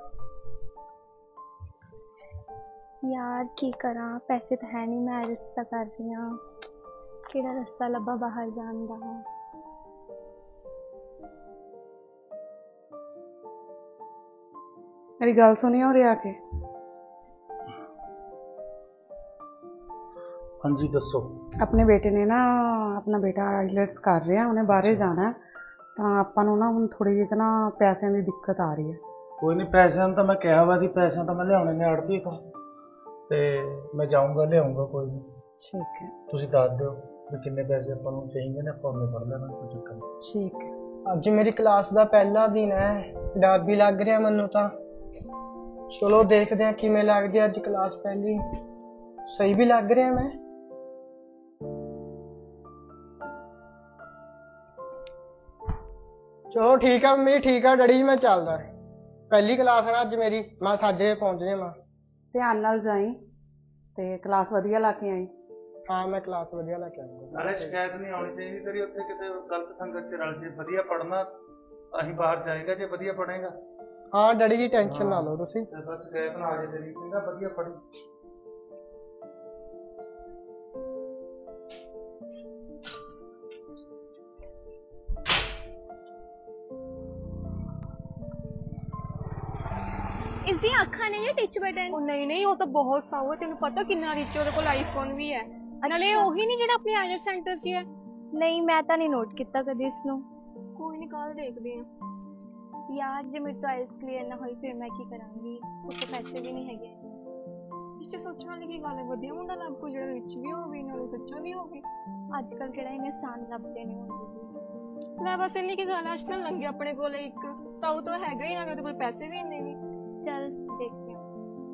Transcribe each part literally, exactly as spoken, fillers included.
यार की करा, पैसे तो है नहीं, मैं रिश्ता कर रही हूँ, केड़ा रास्ता लब्भा बाहर जान दा। मेरी गल सुनी हो रही आके। हाँ जी दसो। अपने बेटे ने ना अपना बेटा आईलैट्स कर रहा है, उन्हें बाहर जाना है, तो ਆਪਾਂ ਨੂੰ ਨਾ ਹੁਣ ਥੋੜੀ ਜਿਹੀ ਨਾ ਪੈਸਿਆਂ ਦੀ ਦਿੱਕਤ ਆ ਰਹੀ ਹੈ। ਕੋਈ ਨਹੀਂ, ਪੈਸਿਆਂ ਨੂੰ ਤਾਂ ਮੈਂ ਕਿਹਾ ਵਾ ਦੀ ਪੈਸਿਆਂ ਤਾਂ ਮੈਂ ਲਿਆਉਣੇ ਨੇ ਆੜਤੀ ਤੋਂ, ਤੇ ਮੈਂ ਜਾਊਂਗਾ ਲਿਆਉਂਗਾ ਕੋਈ ਨਹੀਂ। ਠੀਕ ਹੈ, ਤੁਸੀਂ ਦੱਸ ਦਿਓ ਵੀ ਕਿੰਨੇ ਪੈਸੇ ਆਪਾਂ ਨੂੰ ਚਾਹੀਦੇ ਨੇ, ਆਪਾਂ ਉਹਨੇ ਫੜ ਲੈਣਾ, ਕੋਈ ਚੱਕਰ ਨਹੀਂ। ਠੀਕ ਹੈ। ਅੱਜ ਮੇਰੀ ਕਲਾਸ ਦਾ ਪਹਿਲਾ ਦਿਨ ਹੈ, ਡਰ ਵੀ ਲੱਗ ਰਿਹਾ ਮੈਨੂੰ ਤਾਂ। ਚਲੋ ਦੇਖਦੇ ਹਾਂ ਕਿਵੇਂ ਲੱਗਦੀ ਅੱਜ ਕਲਾਸ ਪਹਿਲੀ। ਸਹੀ ਵੀ ਲੱਗ ਰਿਹਾ ਮੈਂ। ਚਲੋ ਠੀਕ ਆ ਮੰਮੀ, ਠੀਕ ਆ ਡੈਡੀ ਜੀ, ਮੈਂ ਚੱਲਦਾ। ਪਹਿਲੀ ਕਲਾਸ ਹੈ ਅੱਜ ਮੇਰੀ, ਮੈਂ ਸਾਜਰੇ ਪਹੁੰਚ ਜਾਵਾਂ। ਧਿਆਨ ਨਾਲ ਜਾਈ ਤੇ ਕਲਾਸ ਵਧੀਆ ਲਾ ਕੇ ਆਈ। ਹਾਂ ਮੈਂ ਕਲਾਸ ਵਧੀਆ ਲਾ ਕੇ ਆਉਂਗਾ। ਨਾਲੇ ਸ਼ਿਕਾਇਤ ਨਹੀਂ ਆਉਣੀ ਚਾਹੀਦੀ ਤੇਰੀ ਉੱਥੇ ਕਿਤੇ ਗਲਤ ਸੰਗਤ ਚ ਰਲ ਜੇ। ਵਧੀਆ ਪੜ੍ਹਨਾ, ਅਸੀਂ ਬਾਹਰ ਜਾਏਗਾ ਜੇ ਵਧੀਆ ਪੜ੍ਹੇਗਾ। ਹਾਂ ਡੈਡੀ ਜੀ ਟੈਨਸ਼ਨ ਨਾ ਲਓ ਤੁਸੀਂ। ਤੇ ਬਸ ਸ਼ਿਕਾਇਤ ਨਾ ਆ ਜੇ ਤੇਰੀ, ਚੰਗਾ ਵਧੀਆ ਪੜ੍ਹੀ। इसदी अखा नहीं है टच बटन। ओ नहीं नहीं, वो तो बहुत साऊ है, तेन पता कितना रिच ओदे कोल आईफोन भी है। नाले ओही नहीं जेड़ा अपने आईलेट सेंटर च है। नहीं मैं तो नहीं नोट किया कदे इसनों। कोई नहीं, कल देखते हैं। यार जे मेरे तो आइल्स क्लियर ना होई फिर मैं की करांगी, उसको पैसे भी नहीं हैगे। पिछे सोचने वाली की गल है, वधिया मुंडा लभ कोई जेड़ा रिच भी होवे नाले सच्चा भी होवे। आजकल केड़ा इन्हें सान लभदे ने हुंदे। मैं बस इन्नी की गल आज ना लंघे अपने कोल एक साऊ तो हैगा ही ना, ओदे कोल पैसे भी इन्ने नहीं। चल देखते हैं।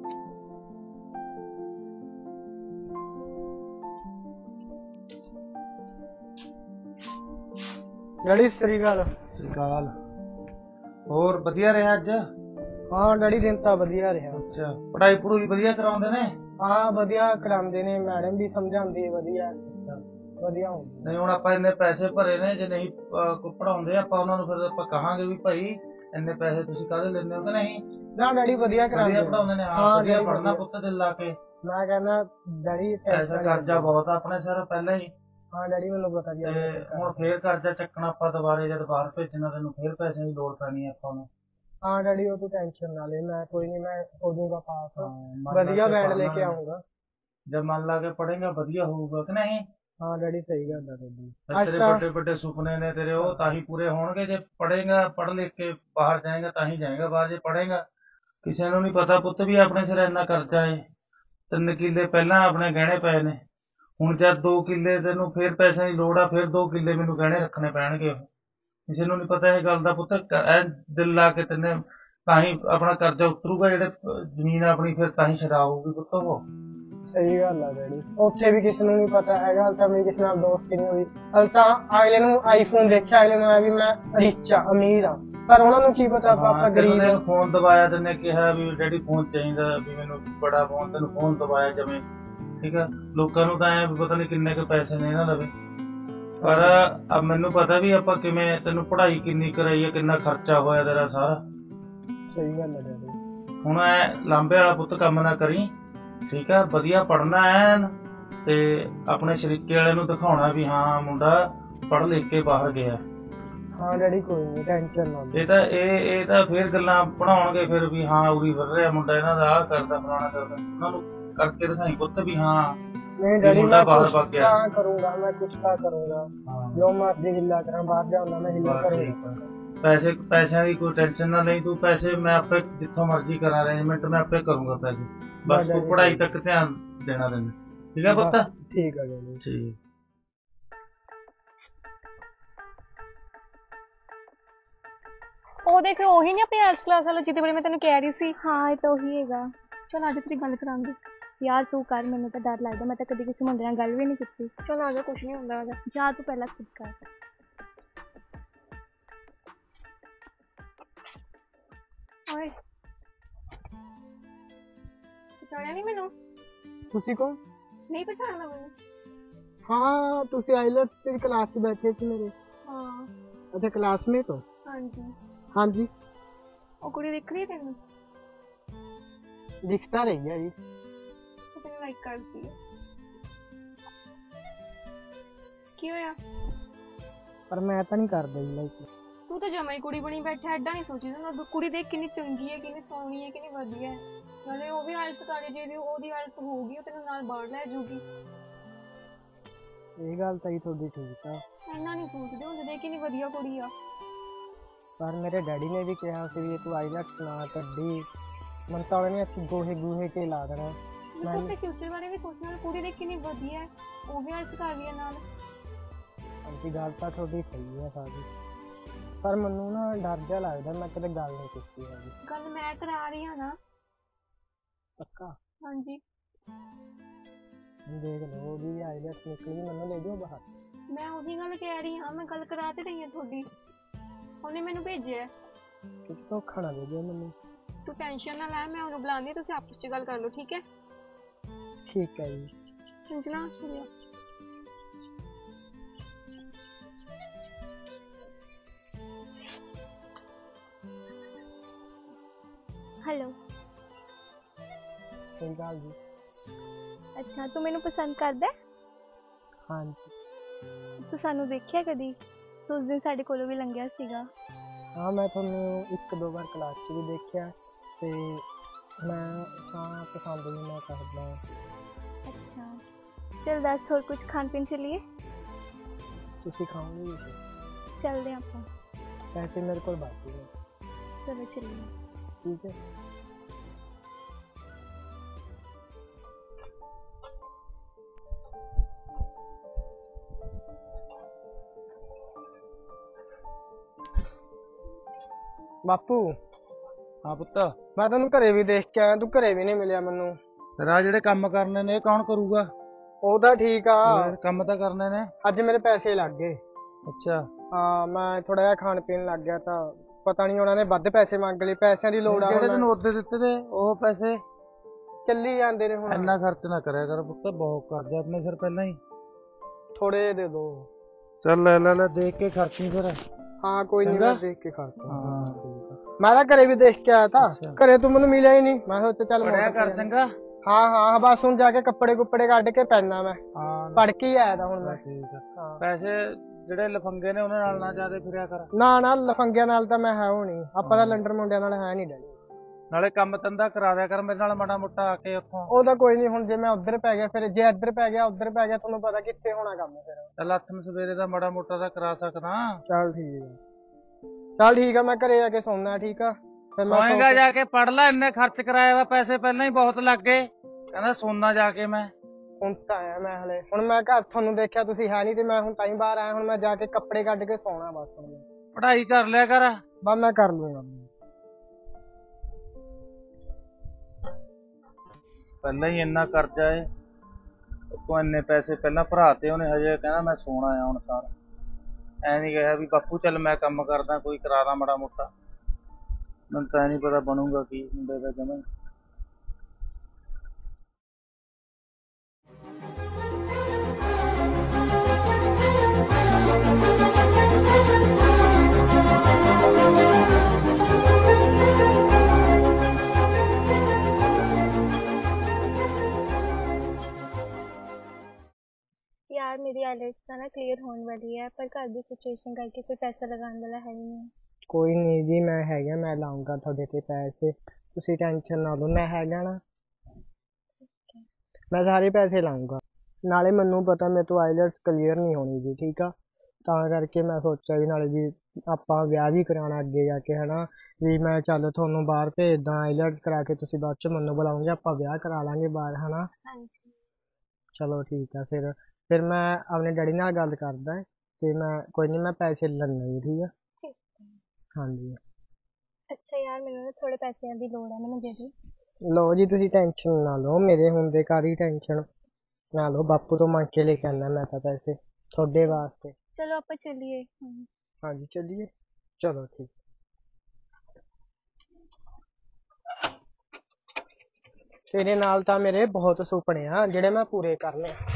ਡੈਡੀ ਸ੍ਰੀ ਅਕਾਲ। ਸ੍ਰੀ ਅਕਾਲ। ਹੋਰ ਵਧੀਆ ਰਿਹਾ ਅੱਜ? ਹਾਂ ਡੈਡੀ ਦਿਨ ਤਾਂ ਵਧੀਆ ਰਿਹਾ। ਅੱਛਾ, ਪੜ੍ਹਾਈ ਪੜੂਈ ਵਧੀਆ ਕਰਾਉਂਦੇ ਨੇ? ਹਾਂ ਵਧੀਆ ਕਰਾਉਂਦੇ ਨੇ, ਮੈਡਮ ਵੀ ਸਮਝਾਉਂਦੀ ਹੈ ਵਧੀਆ ਵਧੀਆ ਹੁੰਦੀ। ਨਹੀਂ ਹੁਣ ਆਪਾਂ ਇੰਨੇ ਪੈਸੇ ਭਰੇ ਨੇ, ਜੇ ਨਹੀਂ ਕੋਈ ਪੜਾਉਂਦੇ ਆਪਾਂ ਉਹਨਾਂ ਨੂੰ ਫਿਰ ਆਪਾਂ ਕਹਾਂਗੇ ਵੀ ਭਾਈ ਇੰਨੇ ਪੈਸੇ ਤੁਸੀਂ ਕਾਹਦੇ ਲੈਂਦੇ ਹੋ ਕਿ ਨਹੀਂ? ਨਾ ਡੈਡੀ ਵਧੀਆ ਕਰਾਉਂਦੇ ਪੜਾਉਂਦੇ ਨੇ। ਹਾਂ ਵਧੀਆ ਪੜ੍ਹਨਾ ਪੁੱਤ, ਦਿਲ ਲਾ ਕੇ। ਮੈਂ ਕਹਿੰਦਾ ਡੈਡੀ ਪੈਸਾ ਕਰਜ਼ਾ ਬਹੁਤ ਆ ਆਪਣੇ ਸਿਰ ਪਹਿਲਾਂ ਹੀ। ਹਾਂ ਡੈਡੀ ਮੈਨੂੰ ਪਤਾ ਜੀ। ਤੇ ਹੁਣ ਫੇਰ ਕਰਜ਼ਾ ਚੱਕਣਾ ਆਪਾਂ ਦੁਬਾਰੇ, ਜਦ ਬਾਹਰ ਭੇਜਣਾ ਤੈਨੂੰ ਫੇਰ ਪੈਸੇ ਦੀ ਲੋੜ ਪੈਣੀ ਆਪਾਂ ਨੂੰ। ਹਾਂ ਡੈਡੀ ਉਹ ਤੂੰ ਟੈਨਸ਼ਨ ਨਾ ਲੈ, ਮੈਂ ਕੋਈ ਨਹੀਂ, ਮੈਂ ਹੋ ਜਾਊਗਾ ਪਾਸ, ਵਧੀਆ ਬੈਂਡ ਲੈ ਕੇ ਆਊਂਗਾ। ਜਦ ਮਨ ਲਾ ਕੇ ਪੜੇਗਾ ਵਧੀਆ ਹੋਊਗਾ ਕਿ ਨਹੀਂ? ਹਾਂ ਡੈਡੀ ਸਹੀ ਗੱਲ ਆ ਤੁਹਾਡੀ। ਤੇਰੇ ਵੱਡੇ ਵੱਡੇ ਸੁਪਨੇ ਨੇ ਤੇਰੇ, ਉਹ ਤਾਂ ਹੀ ਪੂਰੇ ਹੋਣਗੇ ਜੇ ਪੜੇਗਾ, ਪੜ੍ਹ ਲਿਖ ਕੇ ਬਾਹਰ ਜਾਏਗਾ ਤਾਂ ਹੀ ਜਾਏਗਾ ਬਾਹਰ। ਜੇ ਪੜੇਗਾ, ਕਿਸੇ ਨੂੰ ਨਹੀਂ ਪਤਾ ਪੁੱਤ ਵੀ ਆਪਣੇ ਸਿਰ ਇੰਨਾ ਕਰਜ਼ਾ ਏ। ਤਿੰਨ ਕਿੱਲੇ ਪਹਿਲਾਂ ਆਪਣੇ ਗਹਿਣੇ ਪਏ ਨੇ, ਹੁਣ ਜਦ ਦੋ ਕਿੱਲੇ ਤੈਨੂੰ ਫੇਰ ਪੈਸਿਆਂ ਦੀ ਲੋੜ ਆ, ਫੇਰ ਦੋ ਕਿੱਲੇ ਮੈਨੂੰ ਗਹਿਣੇ ਰੱਖਣੇ ਪੈਣਗੇ। ਉਹ ਕਿਸੇ ਨੂੰ ਨਹੀਂ ਪਤਾ ਇਹ ਗੱਲ ਦਾ ਪੁੱਤ। ਐ ਦਿਲ ਲਾ ਕੇ ਤੈਨੇ ਤਾਂ ਹੀ ਆਪਣਾ ਕਰਜ਼ਾ ਉਤਰੂਗਾ, ਜਿਹੜੇ ਜ਼ਮੀਨ ਆਪਣੀ ਫਿਰ ਤਾਂ ਹੀ ਛਡਾਊਗੀ ਪੁੱਤ ਉਹ। ਸਹੀ ਗੱਲ ਆ ਡੈਡੀ, ਉੱਥੇ ਵੀ ਕਿਸੇ ਨੂੰ ਨਹੀਂ ਪਤਾ ਹੈਗਾ। ਹਾਲੇ ਤਾਂ ਮੇਰੀ ਕਿਸੇ ਨਾਲ ਦੋਸਤੀ ਨਹੀਂ ਹੋਈ। ਹਾਲੇ ਤਾਂ ਅਗਲੇ ਨੂੰ ਆਈਫੋਨ ਦੇਖਿਆ, ਅਗਲੇ ਨੂੰ ਵੀ ਮੈਂ ਰਿਚ ਆ, ਅਮੀਰ ਆ, ਪਰ ਉਹਨਾਂ ਨੂੰ ਕੀ ਪਤਾ ਆਪਾਂ ਗਰੀਬ ਆ। ਫੋਨ ਦਬਾਇਆ, ਤੈਨੇ ਕਿਹਾ ਵੀ ਡੈਡੀ ਫੋਨ ਚਾਹੀਦਾ, ਵੀ ਮੈਨੂੰ ਬੜਾ ਫੋਨ, ਤੈਨੂੰ ਫੋਨ ਦਬਾਇਆ ਜਵੇਂ। ਠੀਕ ਆ, ਲੋਕਾਂ ਨੂੰ ਤਾਂ ਐ ਪਤਾ ਨਹੀਂ ਕਿੰਨੇ ਕੁ ਪੈਸੇ ਨੇ ਇਹਨਾਂ ਲਵੇ, ਪਰ ਮੈਨੂੰ ਪਤਾ ਵੀ ਆਪਾਂ ਕਿਵੇਂ ਤੈਨੂੰ ਪੜ੍ਹਾਈ ਕਿੰਨੀ ਕਰਾਈ ਹੈ, ਕਿੰਨਾ ਖਰਚਾ ਹੋਇਆ ਤੇਰਾ ਸਾਰਾ। ਸਹੀ ਗੱਲ ਹੈ ਡੈਡੀ। ਹੁਣ ਐ ਲਾਂਬੇ ਵਾਲਾ ਪੁੱਤ ਕੰਮ ਨਾ ਕਰੀ, ਠੀਕ ਆ? ਵਧੀਆ ਪੜ੍ਹਨਾ ਐਨ, ਤੇ ਆਪਣੇ ਸ਼ਰੀਕੇ ਵਾਲੇ ਨੂੰ ਦਿਖਾਉਣਾ ਵੀ ਹਾਂ ਮੁੰਡਾ ਪੜ੍ਹ ਲਿਖ ਕੇ ਬਾਹਰ ਗਿਆ। ਹਾਂ ਡੈਡੀ ਕੋਈ ਨਹੀਂ, ਟੈਨਸ਼ਨ ਨਾ ਲਓ। ਇਹ ਤਾਂ ਇਹ ਇਹ ਤਾਂ ਫੇਰ ਗੱਲਾਂ ਪੜਾਉਣਗੇ ਫਿਰ ਵੀ ਹਾਂ ਉਰੀ ਫਿਰ ਰਿਹਾ ਮੁੰਡਾ, ਇਹਨਾਂ ਦਾ ਆਹ ਕਰਦਾ ਫਲਾਣਾ ਕਰਦਾ। ਉਹਨਾਂ ਨੂੰ ਕਰਕੇ ਦਿਖਾਈ ਪੁੱਤ ਵੀ ਹਾਂ ਨਹੀਂ ਡੈਡੀ ਮੈਂ ਕੁਛ ਤਾਂ ਕਰੂੰਗਾ, ਮੈਂ ਕੁਛ ਤਾਂ ਕਰੂੰਗਾ, ਜੋ ਮਰਜ਼ੀ ਹਿੱਲਾ ਕਰਾਂ, ਬਾਹਰ ਜਾਊਂਗਾ ਮੈਂ ਹਿੱਲਾ ਕਰੂੰਗਾ। ਪੈਸੇ ਪੈਸਿਆਂ ਦੀ ਕੋਈ ਟੈਨਸ਼ਨ ਨਾ ਲਈ ਤੂੰ, ਪੈਸੇ ਮੈਂ ਆਪੇ ਜਿੱਥੋਂ ਮਰਜ਼ੀ ਕਰਾਂ ਅਰੇਂਜਮੈਂਟ, ਮੈਂ ਆਪੇ ਕਰੂੰਗਾ ਪੈਸੇ। ਬਸ ਤੂੰ ਪੜ੍ਹਾਈ ਤੱਕ ਧਿਆਨ ਦੇਣਾ ਤੈਨੂੰ, ਠੀਕ ਹੈ ਪੁੱਤ? ਠੀਕ ਹੈ ਜੀ। ਠੀਕ। ਉਹ ਦੇਖ ਉਹੀ ਨਹੀਂ ਆਪਣੀ ਆਰਟਸ ਕਲਾਸ ਵਾਲਾ ਜਿਹਦੇ ਬਾਰੇ ਮੈਂ ਤੈਨੂੰ ਕਹਿ ਰਹੀ ਸੀ। हाँ ये तो ही हैगा। चल आज तेरी गल करांगी। यार तू कर, मैनू तो डर लगता, मैं तो कभी किसी मुंडे नाल गल भी नहीं की। चल आ जा, कुछ नहीं होंदा, आ जा। जा तू पहला खुद कर। ओए पहचानिया नहीं मैनू? ਤੁਸੀਂ ਕੌਣ? नहीं पहचानना मैनू? ਹਾਂ ਤੁਸੀਂ ਆਈਲੈਟਸ ਦੀ ਕਲਾਸ 'ਚ ਬੈਠੇ ਸੀ ਮੇਰੇ। हाँ। ਅੱਛਾ ਕਲਾਸਮੇਟ ਹੋ? हाँ जी। हाँ जी। ਉਹ ਕੁੜੀ ਦਿਖ ਰਹੀ ਤੈਨੂੰ? ਦਿਖਦਾ ਰਹੀ ਹੈ ਜੀ। ਉਹ ਤੈਨੂੰ ਲਾਈਕ ਕਰਦੀ ਹੈ। ਕੀ ਹੋਇਆ? ਪਰ ਮੈਂ ਤਾਂ ਨਹੀਂ ਕਰਦਾ ਜੀ ਲਾਈਕ। ਤੂੰ ਤਾਂ ਜਮਾਈ ਕੁੜੀ ਬਣੀ ਬੈਠਾ, ਐਡਾ ਨਹੀਂ ਸੋਚੀ ਤੂੰ। ਕੁੜੀ ਦੇਖ ਕਿੰਨੀ ਚੰਗੀ ਹੈ, ਕਿੰਨੀ ਸੋਹਣੀ ਹੈ, ਕਿੰਨੀ ਵਧੀਆ ਹੈ। ਨਾਲੇ ਉਹ ਵੀ ਆਇਲਸ ਕਰੇ, ਜੇ ਉਹਦੀ ਆਇਲਸ ਹੋਊਗੀ ਉਹ ਤੈਨੂੰ ਨਾਲ ਬਾਹਰ ਲੈ ਜਾਊਗੀ। ਇਹ ਗੱਲ ਤਾਂ ਹੀ ਤੁਹਾਡੀ ਠੀਕ ਆ, ਇੰਨਾ ਨਹੀਂ ਸੋਚਦੇ ਹੁੰਦੇ। ਦੇਖ ਕਿੰਨੀ ਵਧੀਆ ਕੁੜੀ ਆ। ਪਰ ਮੇਰੇ ਡੈਡੀ ਨੇ ਵੀ ਕਿਹਾ ਸੀ ਵੀ ਤੂੰ ਆਈਲੈਟਸ ਨਾ ਕੱਢੀ। ਮੈਨੂੰ ਤਾਂ ਉਹਨੇ ਅਸੀਂ ਗੋਹੇ ਗੂਹੇ ਕੇ ਲਾ ਦੇਣਾ। ਤੂੰ ਆਪਣੇ ਫਿਊਚਰ ਬਾਰੇ ਵੀ ਸੋਚਣਾ। ਕੁੜੀ ਦੇਖ ਕਿੰਨੀ ਵਧੀਆ ਹੈ, ਉਹ ਵੀ ਆਇਲਸ ਕਰ ਰਹੀ ਹੈ ਨਾਲ। ਹਾਂਜੀ ਗੱਲ ਤਾਂ ਤੁਹਾਡੀ ਸਹੀ ਹੈ ਸਾਡੀ, ਪਰ ਮੈਨੂੰ ਨਾ ਡਰ ਜਿਹਾ ਲੱਗਦਾ। ਮੈਂ ਕਦੇ ਗੱਲ ਨਹੀਂ ਕੀਤੀ ਹੈਗੀ। ਗੱਲ ਮੈਂ ਕਰਾ ਰਹੀ ਹਾਂ ਨਾ। ਪੱਕਾ? ਹਾਂਜੀ। ਦੇਖ ਲਓ ਉਹਦੀ ਆਈਲੈਟਸ ਨਿਕਲ ਗਈ, ਮੈਨੂੰ ਲੈ ਜਾਓ ਬਾਹਰ। ਮੈਂ ਉਹੀ ਗੱਲ ਕਹਿ ਰਹੀ ਹਾਂ, ਮੈਂ ਗੱਲ ਕਰਾ ਤੇ ਰਹੀ ਹਾਂ ਤੁਹਾਡੀ। ਉਹਨੇ ਮੈਨੂੰ ਭੇਜਿਆ। ਕਿਤੇ ਧੋਖਾ ਨਾ ਦੇ ਦਿਓ ਮੈਨੂੰ। ਤੂੰ ਟੈਨਸ਼ਨ ਨਾ ਲੈ, ਮੈਂ ਉਹਨੂੰ ਬੁਲਾਉਂਦੀ, ਤੁਸੀਂ ਆਪਸ ਚ ਗੱਲ ਕਰ ਲਓ। ਠੀਕ ਹੈ? ਠੀਕ ਹੈ ਜੀ। ਸੰਜਨਾ ਸੁਣਿਓ। हेलो। सही गल जी। अच्छा तू मैनू पसंद करदा है? हाँ जी। तू सानू देखिया कदी? तू उस दिन साडे कोलों भी लंघिया सीगा। हाँ मैं तुहानू एक दो बार क्लास च भी देखिया ते मैं हाँ पसंद भी मैं करदा। अच्छा चल दस होर कुछ खान पीन चलिए। तुसी खाओगे? चलदे आपां। पैसे मेरे कोल बाकी है। चलो चलिए। ठीक है। बापू हाँ पुत्त, मैं तेन घरे भी देख के आया, तू घरे भी नहीं मिलिया मैनू। तेरा जेडे काम करने ने कौन करूगा? ਉਹ ਤਾਂ ਠੀਕ ਆ, ਕੰਮ ਤਾਂ ਕਰਨੇ ਨੇ। ਅੱਜ ਮੇਰੇ ਪੈਸੇ ਲੱਗ ਗਏ। ਅੱਛਾ ਹਾਂ ਮੈਂ ਥੋੜਾ ਜਿਹਾ ਖਾਣ ਪੀਣ ਲੱਗ ਗਿਆ ਤਾਂ ਪਤਾ ਨਹੀਂ ਉਹਨਾਂ ਨੇ ਵੱਧ ਪੈਸੇ ਮੰਗ ਲਏ। ਪੈਸਿਆਂ ਦੀ ਲੋੜ ਆ। ਜਿਹੜੇ ਤੈਨੂੰ ਉਹਦੇ ਦਿੱਤੇ ਤੇ ਉਹ ਪੈਸੇ ਚੱਲੀ ਜਾਂਦੇ ਨੇ ਹੁਣ। ਇੰਨਾ ਖਰਚ ਨਾ ਕਰਿਆ ਕਰ ਪੁੱਤ, ਬਹੁਤ ਕਰਜ਼ਾ ਆਪਣੇ ਸਿਰ ਪਹਿਲਾਂ ਹੀ। ਥੋੜੇ ਦੇ ਦੋ। ਚੱਲ ਲੈ ਲੈ ਲੈ, ਦੇਖ ਕੇ ਖਰਚੀ ਫਿਰ। ਹਾਂ ਕੋਈ ਨਹੀਂ, ਚੰਗਾ? ਮੈਂ ਦੇਖ ਕੇ ਖਰਚਾ। ਹਾਂ ਮੈਂ ਤਾਂ ਘਰੇ ਵੀ ਦੇਖ ਕੇ ਆਇਆ था। ਘਰੇ ਤੂੰ ਮੈਨੂੰ ਮਿਲਿਆ ਹੀ ਨਹੀਂ। ਮੈਂ ਸੋਚਿਆ ਚੱਲ ਪੜਿਆ ਕਰ ਚੰਗਾ। ਹਾਂ ਹਾਂ ਬਸ ਹੁਣ ਜਾ ਕੇ ਕੱਪੜੇ ਕੁੱਪੜੇ ਕੱਢ ਕੇ ਪੈਣਾ ਮੈਂ। ਹਾਂ ਪੜ ਕੇ ਹੀ ਆਇਆ ਤਾਂ ਹੁਣ ਮੈਂ। ਠੀਕ ਆ। ਹਾਂ ਪੈਸੇ ਜਿਹੜੇ ਲਫੰਗੇ ਨੇ ਉਹਨਾਂ ਨਾਲ ਨਾ ਜ਼ਿਆਦਾ ਫਿਰਿਆ ਕਰ। ਨਾ ਨਾ ਲਫੰਗਿਆਂ ਨਾਲ ਤਾਂ ਮੈਂ ਹੈ ਹੋਣੀ। ਆਪਾਂ ਤਾਂ ਲੰਡਰ ਮੁੰਡਿਆਂ ਨਾਲ ਹੈ ਨਹੀਂ ਡੈਡੀ। ਨਾਲੇ ਕੰਮ ਧੰਦਾ ਕਰਾ ਦਿਆ ਕਰ ਮੇਰੇ ਨਾਲ ਮਾੜਾ ਮੋਟਾ ਆ ਕੇ ਉੱਥੋਂ। ਉਹ ਤਾਂ ਕੋਈ ਨਹੀਂ, ਹੁਣ ਜੇ ਮੈਂ ਉੱਧਰ ਪੈ ਗਿਆ ਫਿਰ ਜੇ ਇੱਧਰ ਪੈ ਗਿਆ ਉੱਧਰ ਪੈ ਗਿਆ ਤੁਹਾਨੂੰ ਪਤਾ ਕਿੱਥੇ ਹੋਣਾ ਕੰਮ ਫਿਰ। ਚੱਲ ਹੱਥ ਨੂੰ ਸਵੇਰੇ ਦਾ ਮਾੜਾ ਮੋਟਾ ਤਾਂ ਕਰਾ ਸਕਦਾ। ਚੱਲ ਠੀਕ ਆ। ਚੱਲ ਠੀਕ ਆ, ਮੈਂ ਘਰੇ ਜਾ ਕੇ ਸੌਣਾ। ਠੀਕ ਆ ਫਿਰ ਮੈਂ ਸੌਏਗਾ ਜਾ ਕੇ ਪੜ ਲੈ। ਇੰਨੇ ਖਰਚ ਕਰਾਇਆ ਵਾ ਪੈਸੇ ਪਹਿਲਾਂ ਹੀ ਬਹੁਤ ਲੱਗ ਗਏ। ਕਹਿੰਦਾ ਸੋਨਾ ਜਾ ਕੇ ਮੈਂ ਹੁਣ ਤਾਂ ਆਇਆ ਮੈਂ ਹਲੇ। ਹੁਣ ਮੈਂ ਘਰ ਤੁਹਾਨੂੰ ਦੇਖਿਆ ਤੁਸੀਂ ਹੈ ਨਹੀਂ ਤੇ ਮੈਂ ਹੁਣ ਤਾਂ ਹੀ ਬਾਹਰ ਆਇਆ। ਹੁਣ ਮੈਂ ਜਾ ਕੇ ਕੱਪੜੇ ਕੱਢ ਕੇ ਸੌਣਾ ਬਸ। ਹੁਣ ਪੜ੍ਹਾਈ ਕਰ ਲਿਆ ਕਰ। ਬਸ ਮੈਂ ਕਰ ਲੂੰਗਾ। ਪਹਿਲਾਂ ਹੀ ਇੰਨਾ ਕਰਜ਼ਾ ਏ, ਤੂੰ ਇੰਨੇ ਪੈਸੇ ਪਹਿਲਾਂ ਭਰਾ ਤੇ ਉਹਨੇ, ਹਜੇ ਕਹਿੰਦਾ ਮੈਂ ਸੋਣਾ ਆ ਹੁਣ ਸਾਰ। ਐ ਨਹੀਂ ਕਿਹਾ ਵੀ ਬਾਪੂ ਚੱਲ ਮੈਂ ਕੰਮ ਕਰਦਾ ਕੋਈ ਕਰਾ ਦਾਂ ਮਾੜਾ ਮੋਟਾ। ਮੈਨੂੰ ਤਾਂ ਨਹੀਂ ਪਤਾ ਬਣੂਗਾ ਕੀ ਮੁੰਡੇ ਦਾ ਜਮਾਂ ਹੀ। यार मेरी आइलेट्स का ना क्लियर होने वाली है, पर घर की सिचुएशन करके कोई पैसा लगाने वाला है ही नहीं। ਕੋਈ ਨਹੀਂ ਜੀ ਮੈਂ ਹੈਗਾ, ਮੈਂ ਲਾਉਂਗਾ ਤੁਹਾਡੇ ਤੇ ਪੈਸੇ। ਤੁਸੀਂ ਟੈਨਸ਼ਨ ਨਾ ਲਓ, ਮੈਂ ਹੈਗਾ ਨਾ। ਮੈਂ ਸਾਰੇ ਪੈਸੇ ਲਾਉਂਗਾ। ਨਾਲੇ ਮੈਨੂੰ ਪਤਾ ਮੇਰੇ ਤੋਂ ਆਈਲੈਟਸ ਕਲੀਅਰ ਨਹੀਂ ਹੋਣੀ ਜੀ। ਠੀਕ ਆ, ਤਾਂ ਕਰਕੇ ਮੈਂ ਸੋਚਿਆ ਵੀ ਨਾਲੇ ਜੀ ਆਪਾਂ ਵਿਆਹ ਵੀ ਕਰਾਉਣਾ ਅੱਗੇ ਜਾ ਕੇ, ਹਨਾ ਵੀ ਮੈਂ ਚੱਲ ਤੁਹਾਨੂੰ ਬਾਹਰ ਭੇਜਦਾ ਆਈਲੈਟਸ ਕਰਾ ਕੇ, ਤੁਸੀਂ ਬਾਅਦ ਚ ਮੈਨੂੰ ਬੁਲਾਓਗੇ, ਆਪਾਂ ਵਿਆਹ ਕਰਾ ਲਾਂਗੇ ਬਾਹਰ, ਹਨਾ। ਚਲੋ ਠੀਕ ਆ। ਫਿਰ ਫਿਰ ਮੈਂ ਆਪਣੇ ਡੈਡੀ ਨਾਲ ਗੱਲ ਕਰਦਾ ਤੇ ਮੈਂ ਕੋਈ ਨਹੀਂ ਮੈਂ ਪੈਸੇ ਲੈਣੇ ਜੀ। ਠੀਕ ਆ। ਹਾਂਜੀ। अच्छा यार मैंने ना थोड़े पैसे की लोड़ है, मैंने दे दी। ਲਓ ਜੀ ਤੁਸੀਂ ਟੈਨਸ਼ਨ ਨਾ ਲਓ, ਮੇਰੇ ਹੁੰਦੇ ਕਾਹਦੀ ਟੈਨਸ਼ਨ ਨਾ ਲਓ। ਬਾਪੂ ਤੋਂ ਮੰਗ ਕੇ ਲੈ ਕੇ ਆਉਣਾ ਮੈਂ ਤਾਂ ਪੈਸੇ ਤੁਹਾਡੇ ਵਾਸਤੇ। चलो आप चलिए। ਹਾਂਜੀ ਚੱਲੀਏ। ਚਲੋ ਠੀਕ। ਤੇਰੇ ਨਾਲ ਤਾਂ ਮੇਰੇ ਬਹੁਤ ਸੁਪਨੇ ਆ ਜਿਹੜੇ ਮੈਂ ਪੂਰੇ ਕਰਨੇ ਆ।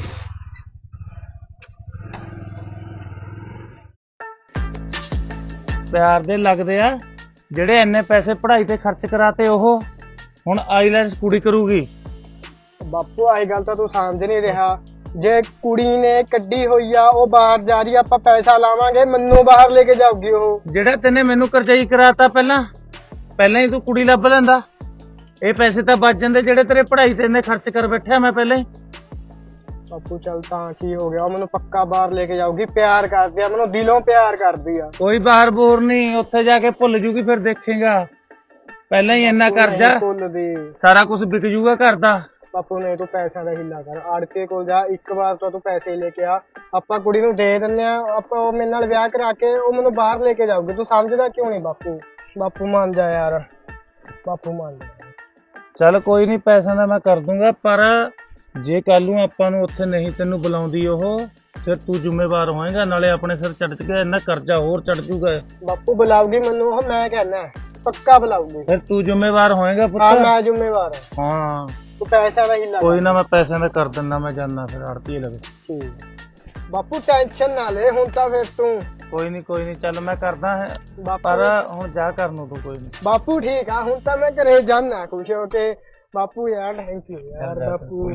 ਪਿਆਰ ਦੇ ਲੱਗਦੇ ਆ ਜਿਹੜੇ ਇੰਨੇ ਪੈਸੇ ਪੜ੍ਹਾਈ ਤੇ ਖਰਚ ਕਰਾਤੇ ਉਹ। ਹੁਣ ਆਈਲੈਂਡਸ ਕੁੜੀ ਕਰੂਗੀ। ਬਾਪੂ ਆਹੀ ਗੱਲ ਤਾਂ ਤੂੰ ਸਮਝ ਨਹੀਂ ਰਿਹਾ। ਜੇ ਕੁੜੀ ਨੇ ਕੱਢੀ ਹੋਈ ਆ, ਉਹ ਬਾਹਰ ਜਾ ਰਹੀ ਆ, ਆਪਾਂ ਪੈਸਾ ਲਾਵਾਂਗੇ, ਮੈਨੂੰ ਬਾਹਰ ਲੈ ਕੇ ਜਾਊਗੀ ਉਹ। ਜਿਹੜਾ ਤੈਨੇ ਮੈਨੂੰ ਕਰਜਾਈ ਕਰਾਤਾ ਪਹਿਲਾਂ ਪਹਿਲਾਂ ਹੀ ਤੂੰ ਕੁੜੀ ਲੱਭ ਲੈਂਦਾ। ਇਹ ਪੈਸੇ ਤਾਂ ਬਚ ਜਾਂਦੇ ਜਿਹੜੇ ਤੇਰੇ ਪੜ੍ਹਾਈ ਤੇ ਇੰਨੇ ਖਰਚ ਕਰ ਬੈਠਿਆ ਮੈਂ ਪਹਿਲਾਂ ਹੀ। ਬਾਪੂ ਚੱਲ ਤਾਂ ਕੀ ਹੋ ਗਿਆ, ਉਹ ਮੈਨੂੰ ਪੱਕਾ ਬਾਹਰ ਲੈ ਕੇ ਜਾਊਗੀ। ਪਿਆਰ ਕਰਦੀ ਆ ਮੈਨੂੰ, ਦਿਲੋਂ ਪਿਆਰ ਕਰਦੀ ਆ। ਕੋਈ ਬਾਹਰ ਬੋਰ ਨਹੀਂ, ਉੱਥੇ ਜਾ ਕੇ ਭੁੱਲ ਜੂਗੀ, ਫਿਰ ਦੇਖੇਗਾ। ਪਹਿਲਾਂ ਹੀ ਇੰਨਾ ਕਰਜ਼ਾ, ਭੁੱਲਦੀ, ਸਾਰਾ ਕੁਝ ਵਿਕ ਜੂਗਾ ਘਰ ਦਾ। ਬਾਪੂ ਨੇ ਤੂੰ ਪੈਸਿਆਂ ਦਾ ਹਿੱਲਾ ਕਰ, ਆੜਕੇ ਕੋਲ ਜਾ, ਇੱਕ ਵਾਰ ਤਾਂ ਤੂੰ ਪੈਸੇ ਲੈ ਕੇ ਆ, ਆਪਾਂ ਕੁੜੀ ਨੂੰ ਦੇ ਦਿੰਦੇ ਆ, ਆਪਾਂ ਉਹ ਮੇਰੇ ਨਾਲ ਵਿਆਹ ਕਰਾ ਕੇ ਉਹ ਮੈਨੂੰ ਬਾਹਰ ਲੈ ਕੇ ਜਾਊਗੀ। ਤੂੰ ਸਮਝਦਾ ਕਿਉਂ ਨਹੀਂ ਬਾਪੂ? ਬਾਪੂ ਮੰਨ ਜਾ ਯਾਰ, ਬਾਪੂ ਮੰਨ ਜਾ। ਚੱਲ ਕੋਈ ਨਹੀਂ, ਪੈਸਿਆਂ ਦਾ ਮੈਂ ਕਰ ਦੂੰਗਾ, ਪਰ ਜੇ ਕੱਲ ਨੂੰ ਆਪਾਂ ਨੂੰ ਉੱਥੇ ਨਹੀਂ ਤੈਨੂੰ ਬੁਲਾਉਂਦੀ ਉਹ, ਫਿਰ ਤੂੰ ਜ਼ਿੰਮੇਵਾਰ ਹੋਏਗਾ। ਨਾਲੇ ਆਪਣੇ ਸਿਰ ਚੜ ਕੇ ਇੰਨਾ ਕਰਜ਼ਾ ਹੋਰ ਚੜ ਜੂਗਾ। ਬਾਪੂ ਬੁਲਾਉਗੀ ਮੈਨੂੰ ਉਹ, ਮੈਂ ਕਹਿਣਾ ਪੱਕਾ ਬੁਲਾਉਗੀ। ਫਿਰ ਤੂੰ ਜ਼ਿੰਮੇਵਾਰ ਹੋਏਗਾ ਪੁੱਤ। ਹਾਂ ਮੈਂ ਜ਼ਿੰਮੇਵਾਰ ਹਾਂ। ਹਾਂ ਤੂੰ ਪੈਸਿਆਂ ਦਾ ਹਿੱਲਾ ਕੋਈ ਨਾ, ਮੈਂ ਪੈਸਿਆਂ ਦਾ ਕਰ ਦਿੰਦਾ। ਮੈਂ ਜਾਨਾ ਫਿਰ ਆੜਤੀ ਲਵੇ। ਠੀਕ ਬਾਪੂ, ਟੈਨਸ਼ਨ ਨਾ ਲੈ ਹੁਣ ਤਾਂ। ਫਿਰ ਤੂੰ ਕੋਈ ਨਹੀਂ ਕੋਈ ਨਹੀਂ, ਚੱਲ ਮੈਂ ਕਰਦਾ ਹੈ, ਬਾਪੂ ਪਰ ਹੁਣ ਜਾ ਕਰ ਨੂੰ ਤੂੰ। ਕੋਈ ਨਹੀਂ ਬਾਪੂ ਠੀਕ ਆ, ਹੁਣ ਤਾਂ ਮੈਂ ਘਰੇ ਜਾਣਾ ਖੁਸ਼ ਹੋ ਕੇ। ਬਾਪੂ ਯਾਰ ਥੈਂਕ ਯੂ ਯਾਰ ਬਾਪੂ।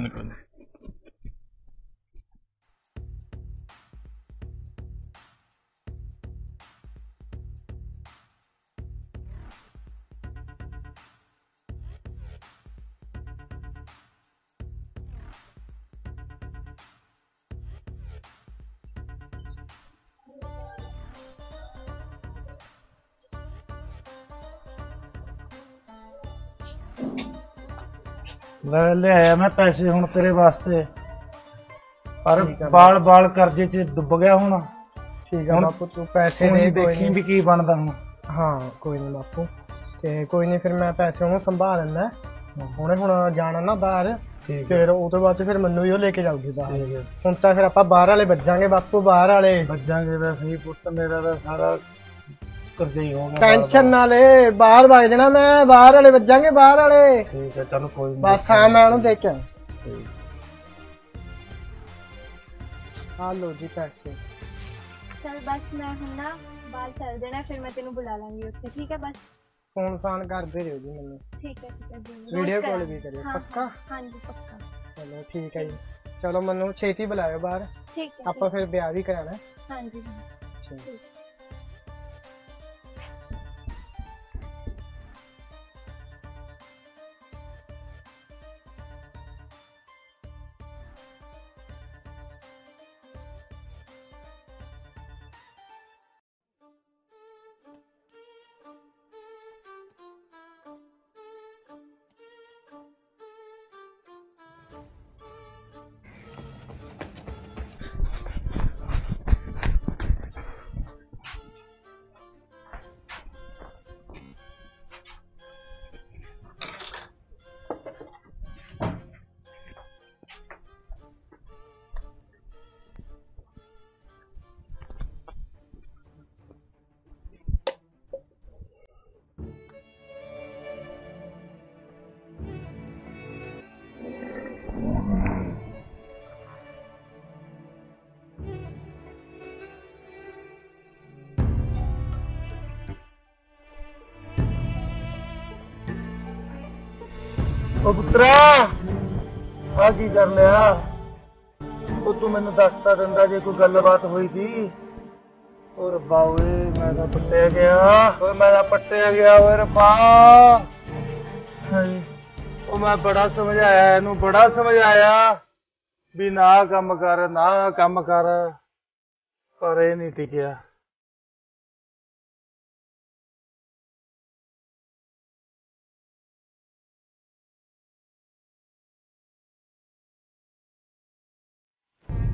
ਲੈ ਲਿਆਇਆ ਮੈਂ ਪੈਸੇ ਹੁਣ ਤੇਰੇ ਵਾਸਤੇ, ਪਰ ਬਾਲ ਬਾਲ ਕਰਜ਼ੇ 'ਚ ਡੁੱਬ ਗਿਆ ਹੁਣ। ਠੀਕ ਆ ਬਾਪੂ, ਤੂੰ ਪੈਸੇ ਦੇ, ਦੇਖੀ ਵੀ ਕੀ ਬਣਦਾ ਹੁਣ। ਹਾਂ ਕੋਈ ਨਹੀਂ ਬਾਪੂ, ਤੇ ਕੋਈ ਨਹੀਂ, ਫਿਰ ਮੈਂ ਪੈਸੇ ਉਹਨੂੰ ਸੰਭਾਲ ਲੈਂਦਾ। ਹੁਣੇ ਹੁਣ ਜਾਣਾ ਨਾ ਬਾਹਰ, ਫਿਰ ਉਹ ਤੋਂ ਬਾਅਦ ਫਿਰ ਮੈਨੂੰ ਵੀ ਉਹ ਲੈ ਕੇ ਜਾਊਗੀ ਬਾਹਰ। ਹੁਣ ਤਾਂ ਫਿਰ ਆਪਾਂ ਬਾਹਰ ਵਾਲੇ ਵੱਜਾਂਗੇ ਬਾਪੂ, ਬਾਹਰ ਵਾਲੇ ਵੱਜਾਂਗੇ। ਤਾਂ ਸਹੀ ਪੁੱਤ, ਮੇਰਾ ਤਾਂ ਸਾਰਾ ਕਰਜ਼ਾ ਹੀ ਹੋ ਗਿਆ। ਟੈਨਸ਼ਨ ਨਾ ਲੈ, ਬਾਹਰ ਵਗ ਜਾਣਾ ਮੈਂ, ਬਾਹਰ ਵਾਲੇ ਵੱਜਾਂਗੇ, ਬਾਹਰ ਵਾਲੇ। ਠੀਕ ਹੈ ਚਲ ਕੋਈ ਨਹੀਂ, ਬਸ ਹਾਂ ਮੈਂ ਉਹਨੂੰ ਦੇਖਿਆ। ਆ ਲੋ ਜੀ ਪੈਸੇ। चल बस मैं हूं ना बाहर चल देना, फिर मैं तेनू बुला लांगी उत्थे। ठीक है बस फोन फान करते रहो जी मैंने। ठीक है ठीक है जी, वीडियो कॉल भी करियो। हाँ, पक्का? हाँ जी पक्का। चलो ठीक है जी, चलो मैनू छेती बुलायो बाहर, ठीक है आपा फिर ब्याह भी कराना। हाँ जी हाँ। ठीक। ਉਹ ਪੁੱਤਰਾ ਆ ਕੀ ਕਰ ਲਿਆ? ਉਹ ਤੂੰ ਮੈਨੂੰ ਦੱਸਤਾ ਦਿੰਦਾ ਜੇ ਕੋਈ ਗੱਲਬਾਤ ਹੋਈ ਸੀ। ਉਹ ਰੱਬਾ ਓਏ ਮੈਂ ਤਾਂ ਪੱਟਿਆ ਗਿਆ, ਓਏ ਮੈਂ ਤਾਂ ਪੱਟਿਆ ਗਿਆ ਓਏ ਰੱਬਾ। ਉਹ ਮੈਂ ਬੜਾ ਸਮਝਾਇਆ ਇਹਨੂੰ, ਬੜਾ ਸਮਝਾਇਆ ਵੀ ਨਾ ਕੰਮ ਕਰ, ਨਾ ਕੰਮ ਕਰ, ਪਰ ਇਹ ਨਹੀਂ ਟਿਕਿਆ।